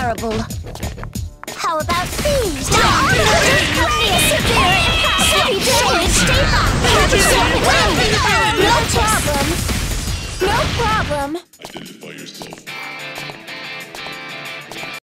terrible. How about these? Now, cut me a severe impact. Heavy damage. Stay back. No problem. No problem. Identify yourself.